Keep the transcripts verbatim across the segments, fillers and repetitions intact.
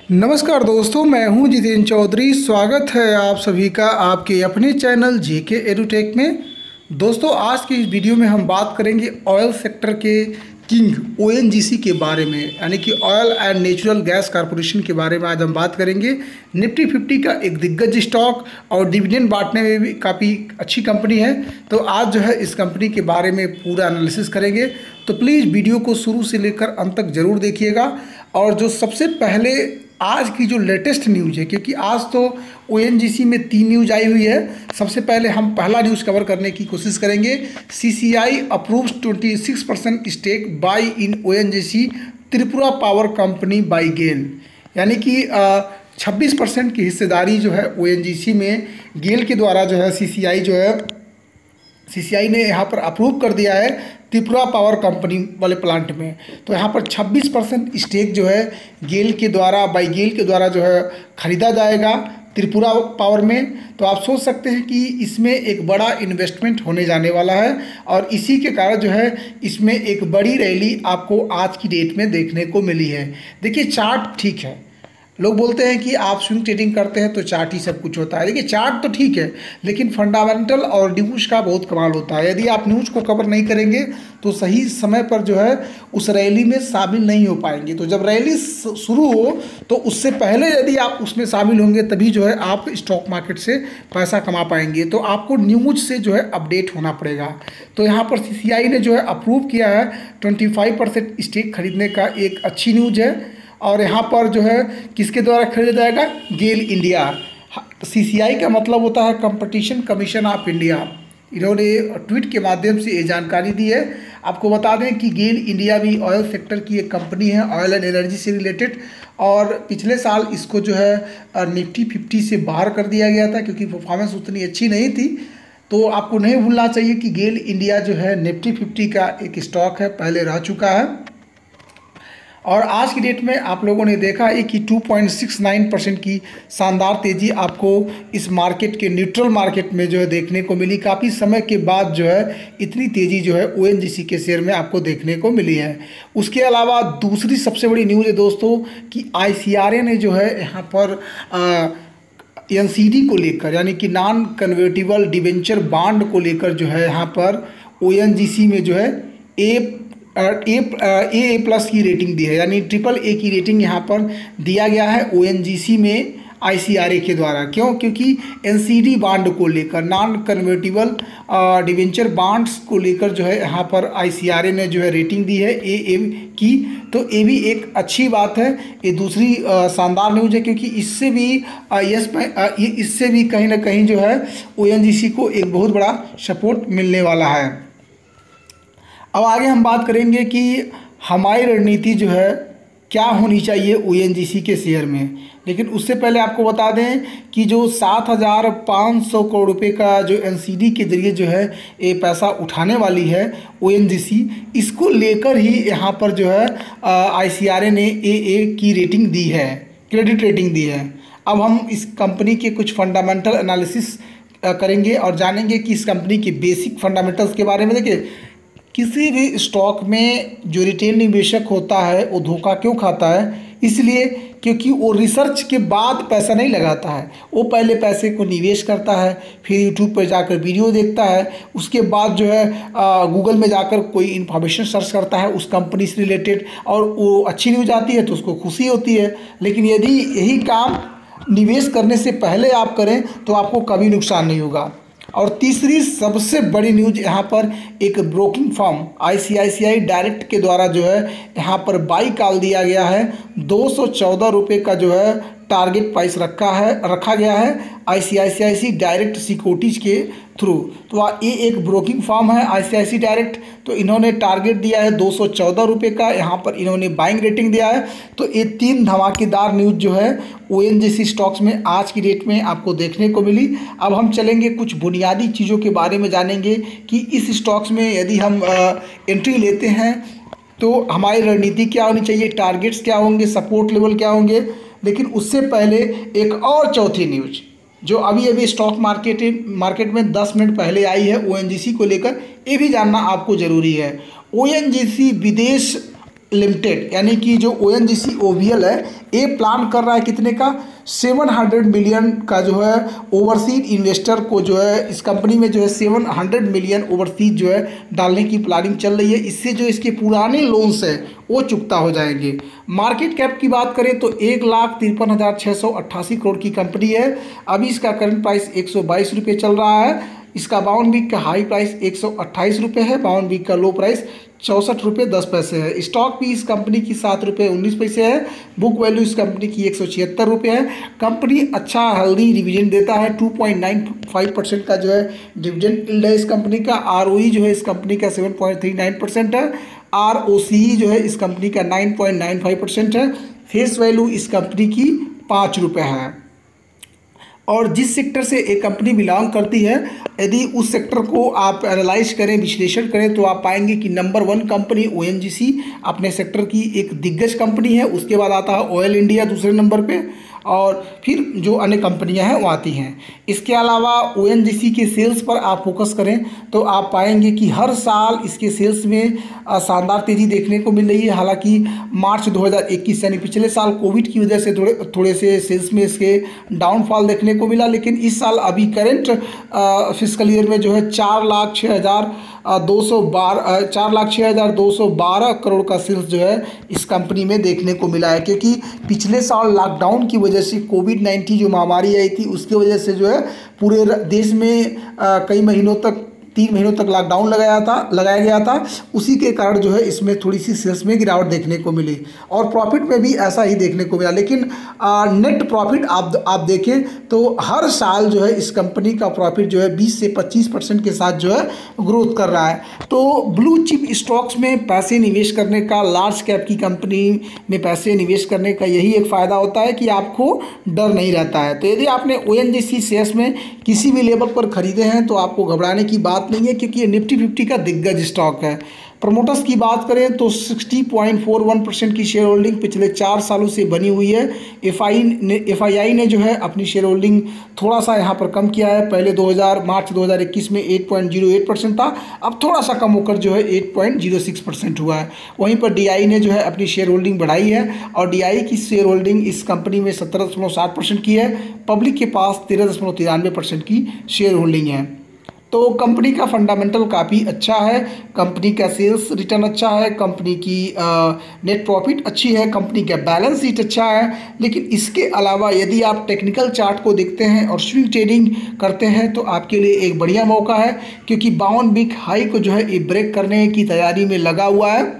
नमस्कार दोस्तों, मैं हूं जितेंद्र चौधरी। स्वागत है आप सभी का आपके अपने चैनल जेके एडुटेक में। दोस्तों, आज की इस वीडियो में हम बात करेंगे ऑयल सेक्टर के किंग ओएनजीसी के बारे में, यानी कि oil and natural gas corporation के बारे में आज हम बात करेंगे। निफ्टी फिफ्टी का एक दिग्गज स्टॉक और डिविडेंड बांटने में भी काफ़ी अच्छी कंपनी है। तो आज जो है इस कंपनी के बारे में पूरा एनालिसिस करेंगे। तो प्लीज़ वीडियो को शुरू से लेकर अंत तक ज़रूर देखिएगा। और जो सबसे पहले आज की जो लेटेस्ट न्यूज़ है, क्योंकि आज तो ओएनजीसी में तीन न्यूज़ आई हुई है। सबसे पहले हम पहला न्यूज़ कवर करने की कोशिश करेंगे। सीसीआई अप्रूव्स छब्बीस percent stake buy in ONGC Tripura power company by GAIL, यानी कि छब्बीस परसेंट की हिस्सेदारी जो है ओएनजीसी में गेल के द्वारा जो है सीसीआई जो है सीसीआई ने यहाँ पर अप्रूव कर दिया है त्रिपुरा पावर कंपनी वाले प्लांट में। तो यहाँ पर छब्बीस परसेंट स्टेक जो है गेल के द्वारा बाई गेल के द्वारा जो है खरीदा जाएगा त्रिपुरा पावर में। तो आप सोच सकते हैं कि इसमें एक बड़ा इन्वेस्टमेंट होने जाने वाला है और इसी के कारण जो है इसमें एक बड़ी रैली आपको आज की डेट में देखने को मिली है। देखिए, चार्ट ठीक है। लोग बोलते हैं कि आप स्विंग ट्रेडिंग करते हैं तो चार्ट ही सब कुछ होता है। देखिए, चार्ट तो ठीक है, लेकिन फंडामेंटल और न्यूज़ का बहुत कमाल होता है। यदि आप न्यूज़ को कवर नहीं करेंगे तो सही समय पर जो है उस रैली में शामिल नहीं हो पाएंगे। तो जब रैली शुरू हो तो उससे पहले यदि आप उसमें शामिल होंगे तभी जो है आप स्टॉक मार्केट से पैसा कमा पाएंगे। तो आपको न्यूज़ से जो है अपडेट होना पड़ेगा। तो यहाँ पर सीसीआई ने जो है अप्रूव किया है ट्वेंटी फाइव परसेंट स्टेक खरीदने का, एक अच्छी न्यूज़ है। और यहाँ पर जो है किसके द्वारा खरीदा जाएगा? गेल इंडिया। सीसीआई का मतलब होता है कंपटीशन कमीशन ऑफ इंडिया। इन्होंने ट्वीट के माध्यम से ये जानकारी दी है। आपको बता दें कि गेल इंडिया भी ऑयल सेक्टर की एक कंपनी है, ऑयल एंड एनर्जी से रिलेटेड। और पिछले साल इसको जो है निफ्टी फिफ्टी से बाहर कर दिया गया था क्योंकि परफॉर्मेंस उतनी अच्छी नहीं थी। तो आपको नहीं भूलना चाहिए कि गेल इंडिया जो है निफ्टी फिफ्टी का एक स्टॉक है, पहले रह चुका है। और आज की डेट में आप लोगों ने देखा है कि two point six nine percent की शानदार तेज़ी आपको इस मार्केट के न्यूट्रल मार्केट में जो है देखने को मिली। काफ़ी समय के बाद जो है इतनी तेज़ी जो है ओएनजीसी के शेयर में आपको देखने को मिली है। उसके अलावा दूसरी सबसे बड़ी न्यूज़ है दोस्तों कि आईसीआरए ने जो है यहाँ पर एनसीडी को लेकर, यानी कि नॉन कन्वर्टिबल डिवेंचर बॉन्ड को लेकर जो है यहाँ पर ओएनजीसी में जो है ए ए ए प्लस की रेटिंग दी है, यानी ट्रिपल ए की रेटिंग यहाँ पर दिया गया है ओएनजीसी में आईसीआरए के द्वारा। क्यों? क्योंकि एनसीडी बॉन्ड को लेकर, नॉन कन्वर्टिबल डिवेंचर बॉन्ड्स को लेकर जो है यहाँ पर आईसीआरए ने जो है रेटिंग दी है ए ए की। तो ये भी एक अच्छी बात है। ये दूसरी शानदार न्यूज़ है क्योंकि इससे भी यस ये इससे भी कहीं ना कहीं जो है ओएनजीसी को एक बहुत बड़ा सपोर्ट मिलने वाला है। अब आगे हम बात करेंगे कि हमारी रणनीति जो है क्या होनी चाहिए ओएनजीसी के शेयर में। लेकिन उससे पहले आपको बता दें कि जो सात हज़ार पाँच सौ करोड़ रुपए का जो एनसीडी के जरिए जो है ये पैसा उठाने वाली है ओएनजीसी, इसको लेकर ही यहाँ पर जो है आईसीआरए ने ए ए की रेटिंग दी है, क्रेडिट रेटिंग दी है। अब हम इस कंपनी के कुछ फंडामेंटल एनालिसिस करेंगे और जानेंगे कि इस कंपनी के बेसिक फंडामेंटल्स के बारे में। देखिए, किसी भी स्टॉक में जो रिटेल निवेशक होता है वो धोखा क्यों खाता है? इसलिए क्योंकि वो रिसर्च के बाद पैसा नहीं लगाता है। वो पहले पैसे को निवेश करता है, फिर यूट्यूब पर जाकर वीडियो देखता है, उसके बाद जो है गूगल में जाकर कोई इन्फॉर्मेशन सर्च करता है उस कंपनी से रिलेटेड, और वो अच्छी न्यूज़ आती है तो उसको खुशी होती है। लेकिन यदि यही काम निवेश करने से पहले आप करें तो आपको कभी नुकसान नहीं होगा। और तीसरी सबसे बड़ी न्यूज़ यहाँ पर एक ब्रोकिंग फर्म आईसीआईसीआई डायरेक्ट के द्वारा जो है यहाँ पर बाई कॉल दिया गया है। दो सौ चौदह रुपये का जो है टारगेट प्राइस रखा है रखा गया है आईसीआईसीआई डायरेक्ट सिक्योरिटीज़ के थ्रू। तो ये एक ब्रोकिंग फर्म है आईसीआईसीआई डायरेक्ट, तो इन्होंने टारगेट दिया है दो सौ चौदह रुपये का, यहाँ पर इन्होंने बाइंग रेटिंग दिया है। तो ये तीन धमाकेदार न्यूज़ जो है ओएनजीसी स्टॉक्स में आज की डेट में आपको देखने को मिली। अब हम चलेंगे कुछ बुनियादी चीज़ों के बारे में जानेंगे कि इस स्टॉक्स में यदि हम एंट्री लेते हैं तो हमारी रणनीति क्या होनी चाहिए, टारगेट्स क्या होंगे, सपोर्ट लेवल क्या होंगे। लेकिन उससे पहले एक और चौथी न्यूज़ जो अभी अभी स्टॉक मार्केट मार्केट में दस मिनट पहले आई है ओएनजीसी को लेकर, ये भी जानना आपको ज़रूरी है। ओएनजीसी विदेश लिमिटेड यानी कि जो O N G C O V L है, ये प्लान कर रहा है कितने का, सात सौ मिलियन का जो है ओवरसीज इन्वेस्टर को जो है इस कंपनी में जो है सात सौ मिलियन ओवरसीज जो है डालने की प्लानिंग चल रही है। इससे जो इसके पुराने लोन्स हैं वो चुकता हो जाएंगे। मार्केट कैप की बात करें तो एक लाख तिरपन हज़ार छः सौ अट्ठासी करोड़ की कंपनी है। अभी इसका करंट प्राइस एक सौ बाईस रुपये चल रहा है। इसका बावन वीक का हाई प्राइस एक सौ अट्ठाईस रुपये है, बावन वीक का लो प्राइस चौंसठ रुपये दस पैसे है। स्टॉक भी इस कंपनी की सात रुपये उन्नीस पैसे है। बुक वैल्यू इस कंपनी की एक सौ छिहत्तर रुपये है। कंपनी अच्छा हेल्दी डिविडेंड देता है, two point nine five percent का जो है डिविडेंड यील्ड है इस कंपनी का। आर ओ ई जो है इस कंपनी का seven point three nine percent है। आर ओ सी ई जो है इस कंपनी का nine point nine five percent है। फेस वैल्यू इस कंपनी की पाँच रुपये है। और जिस सेक्टर से एक कंपनी बिलोंग करती है, यदि उस सेक्टर को आप एनालाइज करें, विश्लेषण करें, तो आप पाएंगे कि number one company O N G C अपने सेक्टर की एक दिग्गज कंपनी है। उसके बाद आता है ऑयल इंडिया दूसरे नंबर पे, और फिर जो अन्य कंपनियां हैं वो आती हैं। इसके अलावा ओ एन जी सी के सेल्स पर आप फोकस करें तो आप पाएंगे कि हर साल इसके सेल्स में शानदार तेज़ी देखने को मिल रही है। हालांकि मार्च दो हज़ार इक्कीस यानी पिछले साल कोविड की वजह से थोड़े थोड़े से सेल्स में इसके डाउनफॉल देखने को मिला, लेकिन इस साल अभी करंट फिस्कल ईयर में जो है चार लाख छः हज़ार दो सौ बारह चार लाख छः हज़ार दो सौ बारह करोड़ का सेल्स जो है इस कंपनी में देखने को मिला है। क्योंकि पिछले साल लॉकडाउन की वजह से कोविड नाइन्टीन जो महामारी आई थी उसकी वजह से जो है पूरे देश में आ, कई महीनों तक तीन महीनों तक लॉकडाउन लगाया था लगाया गया था। उसी के कारण जो है इसमें थोड़ी सी सेल्स में गिरावट देखने को मिली, और प्रॉफिट में भी ऐसा ही देखने को मिला। लेकिन आ, नेट प्रॉफिट आप आप देखें तो हर साल जो है इस कंपनी का प्रॉफिट जो है बीस से पच्चीस परसेंट के साथ जो है ग्रोथ कर रहा है। तो ब्लू चिप स्टॉक्स में पैसे निवेश करने का, लार्ज कैप की कंपनी में पैसे निवेश करने का यही एक फ़ायदा होता है कि आपको डर नहीं रहता है। तो यदि आपने ओ एन जी सी शेयर्स में किसी भी लेवल पर खरीदे हैं तो आपको घबराने की बात नहीं है, क्योंकि ये निफ्टी फिफ्टी का दिग्गज स्टॉक है। प्रमोटर्स की बात करें तो साठ पॉइंट फोर वन परसेंट की शेयर होल्डिंग पिछले चार सालों से बनी हुई है। एफ आई ने एफ आई आई ने जो है अपनी शेयर होल्डिंग थोड़ा सा यहाँ पर कम किया है। पहले दो हज़ार मार्च दो हज़ार इक्कीस में आठ पॉइंट ज़ीरो आठ परसेंट था, अब थोड़ा सा कम होकर जो है आठ पॉइंट ज़ीरो सिक्स परसेंट हुआ है। वहीं पर डी आई ने जो है अपनी शेयर होल्डिंग बढ़ाई है, और डी आई की शेयर होल्डिंग इस कंपनी में सत्रह दशमलव साठ परसेंट की है। पब्लिक के पास तेरह दशमलव तिरानवे परसेंट की शेयर होल्डिंग है। तो कंपनी का फंडामेंटल काफ़ी अच्छा है, कंपनी का सेल्स रिटर्न अच्छा है, कंपनी की नेट प्रॉफिट अच्छी है, कंपनी का बैलेंस शीट अच्छा है। लेकिन इसके अलावा यदि आप टेक्निकल चार्ट को देखते हैं और स्विंग ट्रेडिंग करते हैं तो आपके लिए एक बढ़िया मौका है, क्योंकि बावन वीक हाई को जो है ये ब्रेक करने की तैयारी में लगा हुआ है।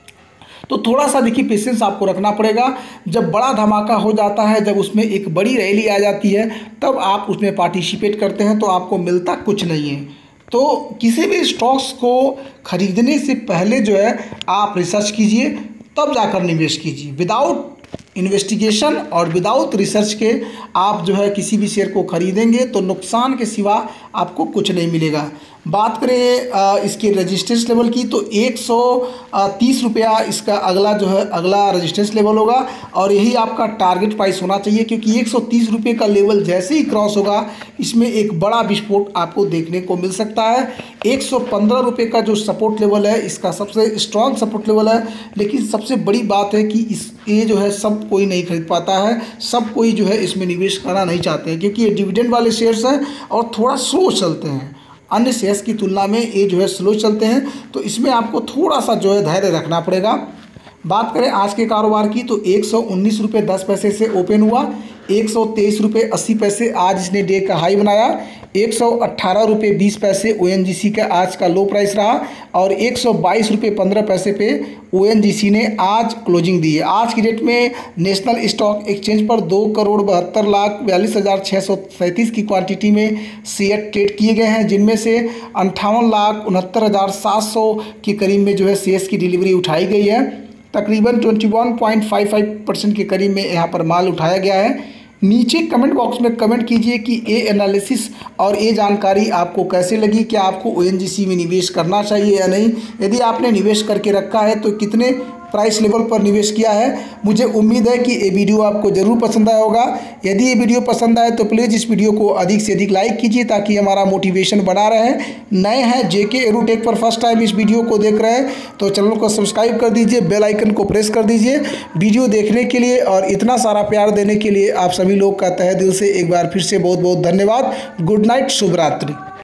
तो थोड़ा सा देखिए पेशेंस आपको रखना पड़ेगा। जब बड़ा धमाका हो जाता है, जब उसमें एक बड़ी रैली आ जाती है, तब आप उसमें पार्टिसिपेट करते हैं तो आपको मिलता कुछ नहीं है। तो किसी भी स्टॉक्स को खरीदने से पहले जो है आप रिसर्च कीजिए, तब जाकर निवेश कीजिए। विदाउट इन्वेस्टिगेशन और विदाउट रिसर्च के आप जो है किसी भी शेयर को खरीदेंगे तो नुकसान के सिवा आपको कुछ नहीं मिलेगा। बात करें आ, इसके रेजिस्टेंस लेवल की तो एक सौ तीस रुपया इसका अगला जो है अगला रेजिस्टेंस लेवल होगा, और यही आपका टारगेट प्राइस होना चाहिए, क्योंकि एक सौ तीस रुपये का लेवल जैसे ही क्रॉस होगा इसमें एक बड़ा विस्फोट आपको देखने को मिल सकता है। एक सौ पंद्रह रुपये का जो सपोर्ट लेवल है इसका सबसे स्ट्रॉन्ग सपोर्ट लेवल है। लेकिन सबसे बड़ी बात है कि इस ये जो है सब कोई नहीं खरीद पाता है, सब कोई जो है इसमें निवेश करना नहीं चाहते हैं, क्योंकि ये डिविडेंड वाले शेयर्स हैं और थोड़ा स्लो चलते हैं। अन्य शेयर्स की तुलना में ये जो है स्लो चलते हैं, तो इसमें आपको थोड़ा सा जो है धैर्य रखना पड़ेगा। बात करें आज के कारोबार की तो एक सौ उन्नीस रुपये दस पैसे से ओपन हुआ, एक सौ तेईस रुपये अस्सी पैसे आज इसने डे का हाई बनाया, एक सौ अट्ठारह रुपये बीस पैसे ओ एन जी सी का आज का लो प्राइस रहा, और एक सौ बाईस रुपये पंद्रह पैसे पे ओ एन जी सी ने आज क्लोजिंग दी है। आज की डेट में नेशनल स्टॉक एक्सचेंज पर दो करोड़ बहत्तर लाख बयालीस हज़ार छः सौ सैंतीस की क्वांटिटी में शेयर ट्रेड किए गए हैं, जिनमें से अंठावन लाख उनहत्तर हज़ार सात सौ के करीब में जो है शेयर्स की डिलीवरी उठाई गई है। तकरीबन इक्कीस पॉइंट पाँच पाँच परसेंट के करीब में यहाँ पर माल उठाया गया है। नीचे कमेंट बॉक्स में कमेंट कीजिए कि ये एनालिसिस और ये जानकारी आपको कैसे लगी, क्या आपको ओ एन जी सी में निवेश करना चाहिए या नहीं। यदि आपने निवेश करके रखा है तो कितने प्राइस लेवल पर निवेश किया है। मुझे उम्मीद है कि ये वीडियो आपको ज़रूर पसंद आया होगा। यदि ये वीडियो पसंद आए तो प्लीज़ इस वीडियो को अधिक से अधिक लाइक कीजिए ताकि हमारा मोटिवेशन बना रहे। नए हैं जेके एडुटेक पर फर्स्ट टाइम इस वीडियो को देख रहे हैं तो चैनल को सब्सक्राइब कर दीजिए, बेल आइकन को प्रेस कर दीजिए। वीडियो देखने के लिए और इतना सारा प्यार देने के लिए आप सभी लोग का तहे दिल से एक बार फिर से बहुत बहुत धन्यवाद। गुड नाइट, शुभ रात्रि।